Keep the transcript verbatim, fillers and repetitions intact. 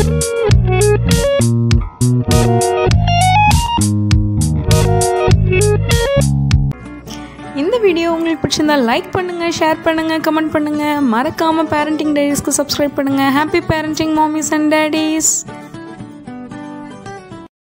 இந்த வீடியோ உங்களுக்கு பிடிச்சிருந்தா லைக் பண்ணுங்க, ஷேர் பண்ணுங்க, கமெண்ட் பண்ணுங்க. மறக்காம பேரண்டிங் டைரிஸ்க்கு சப்ஸ்கிரைப் பண்ணுங்க. Happy parenting mommies and toadies.